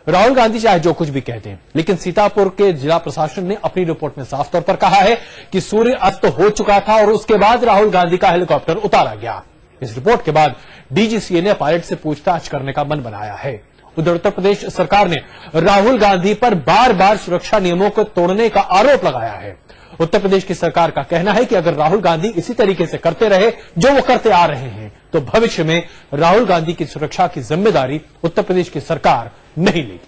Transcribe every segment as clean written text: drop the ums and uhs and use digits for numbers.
राहुल गांधी चाहे जो कुछ भी कहते हैं, लेकिन सीतापुर के जिला प्रशासन ने अपनी रिपोर्ट में साफ तौर पर कहा है कि सूर्य अस्त हो चुका था और उसके बाद राहुल गांधी का हेलीकॉप्टर उतारा गया। इस रिपोर्ट के बाद डीजीसीए ने पायलट से पूछताछ करने का मन बनाया है। उधर उत्तर प्रदेश सरकार ने राहुल गांधी पर बार बार सुरक्षा नियमों को तोड़ने का आरोप लगाया है। उत्तर प्रदेश की सरकार का कहना है कि अगर राहुल गांधी इसी तरीके से करते रहे जो वो करते आ रहे हैं, तो भविष्य में राहुल गांधी की सुरक्षा की जिम्मेदारी उत्तर प्रदेश की सरकार नहीं लेगी।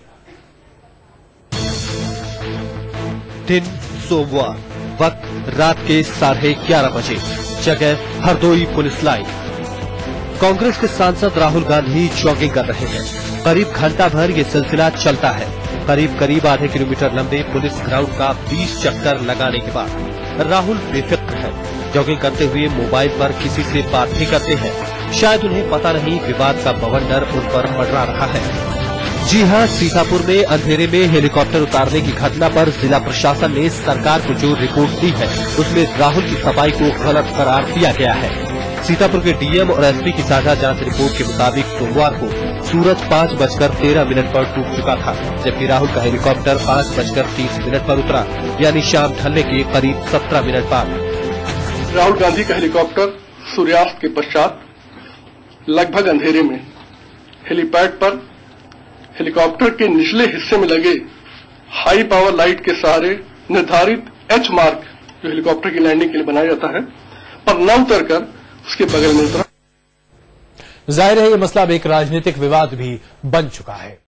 दिन सोमवार, वक्त रात के 11:30 बजे, जगह हरदोई पुलिस लाइन। कांग्रेस के सांसद राहुल गांधी जॉगिंग कर रहे हैं। करीब घंटा भर ये सिलसिला चलता है। करीब आधे किलोमीटर लंबे पुलिस ग्राउंड का 20 चक्कर लगाने के बाद राहुल बेफिक्र है। जॉगिंग करते हुए मोबाइल पर किसी से बात भी करते हैं। शायद उन्हें पता नहीं विवाद का बवंडर उन पर मंडरा रहा है। जी हां, सीतापुर में अंधेरे में हेलीकॉप्टर उतारने की घटना पर जिला प्रशासन ने सरकार को जो रिपोर्ट दी है, उसमें राहुल की सफाई को गलत करार दिया गया है। सीतापुर के डीएम और एसपी की साझा जांच रिपोर्ट के मुताबिक सोमवार को सूरज 5:13 पर डूब चुका था, जबकि राहुल का हेलीकॉप्टर 5:30 पर उतरा, यानी शाम ढलने के करीब 17 मिनट बाद। राहुल गांधी का हेलीकॉप्टर सूर्यास्त के पश्चात लगभग अंधेरे में हेलीपैड पर हेलीकॉप्टर के निचले हिस्से में लगे हाई पावर लाइट के सहारे निर्धारित एच मार्क जो हेलीकॉप्टर की लैंडिंग के लिए बनाया जाता है, पर न उतरकर उसके बगल में उतरा। जाहिर है ये मसला अब एक राजनीतिक विवाद भी बन चुका है।